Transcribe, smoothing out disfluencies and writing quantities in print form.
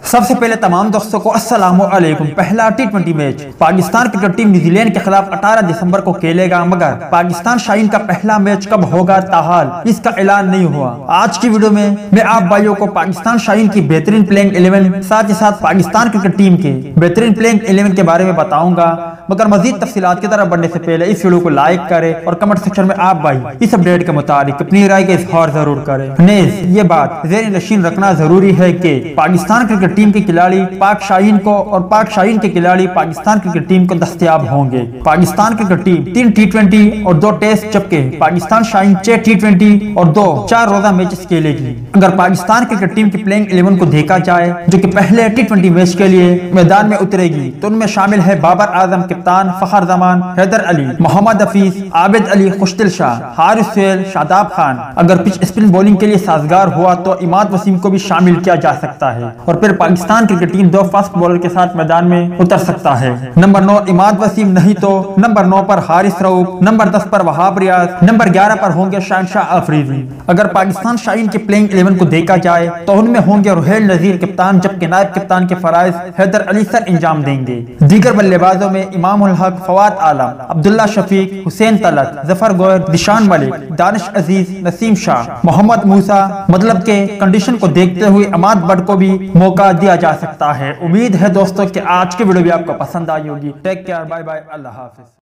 سب سے پہلے تمام دوستوں کو السلام علیکم۔ پہلا ٹی20 match Pakistan cricket team New Zealand کے خلاف 18 دسمبر کو کھیلے گا، مگر پاکستان شاہین کا پہلا میچ کب ہوگا تاحال اس کا اعلان نہیں ہوا۔ آج کی ویڈیو میں آپ بھائیوں کو پاکستان شاہین کی بہترین پلیئنگ 11 ساتھ ہی ساتھ پاکستان کرکٹ ٹیم کے بہترین پلیئنگ 11 کے بارے میں بتاؤں گا، مگر مزید تفصیلات کی طرف بڑھنے سے پہلے اس ویڈیو کو لائک کریں اور کمنٹ سیکشن میں آپ بھائی اس اپڈیٹ کے متعلق اپنی رائے کا اظہار ضرور کریں۔ نیز یہ بات ذہن نشین رکھنا ضروری ہے کہ پاکستان کرکٹ ٹیم کے کھلاڑی پاک شاہین کو اور پاک شاہین کے کھلاڑی پاکستان کرکٹ ٹیم کو دستیاب ہوں گے۔ پاکستان کرکٹ ٹیم 3 ٹی20 اور 2 ٹیسٹ، جبکہ پاکستان شاہین 6 ٹی20 اور 2 4 روزہ میچز کھیلے گی۔ اگر پاکستان کرکٹ ٹیم کی پلیئنگ 11 کو دیکھا جائے جو کہ پہلے ٹی20 میچ کے لیے میدان میں اترے گی، تو ان میں شامل ہے بابر اعظم کپتان، فخر زمان، حیدر علی، محمد حفیظ، عابد علی، خوشدل شاہ، حارث سہیل، شاداب خان۔ اگر پچ اسپن بولنگ کے لیے سازگار ہوا تو اماد وسیم کو بھی شامل کیا جا سکتا ہے، اور پھر Pakistan cricket team 2 fast bowler کے ساتھ میدان میں اتر سکتا ہے۔ نمبر 9 اماد وسیم نہیں تو نمبر 9 پر حارث رؤف، نمبر 10 پر وہاب ریاض، نمبر 11 پر ہوں گے شہنشاہ آفریدی۔ اگر پاکستان شاہین کی پلیئنگ 11 کو دیکھا جائے تو ان میں ہوں گے رحیل نذیر کپتان، جبکہ نائب کپتان کے فرائض حیدر علی سر انجام دیں گے۔ دیگر بلے بازوں میں امام الحق، فواد عالم، عبداللہ شفیق، حسین طلعت، ظفر گوہر، دشان ملک، دانش عزیز، نسیم شاہ، محمد موسیٰ، مطلب کہ کنڈیشن کو دیکھتے ہوئے اماد بٹ کو بھی موقع دیا جا سکتا ہے۔ امید ہے دوستوں کہ آج کی ویڈیو بھی آپ کو پسند آئی ہوگی۔ ٹیک کیئر، بائے بائے، اللہ حافظ۔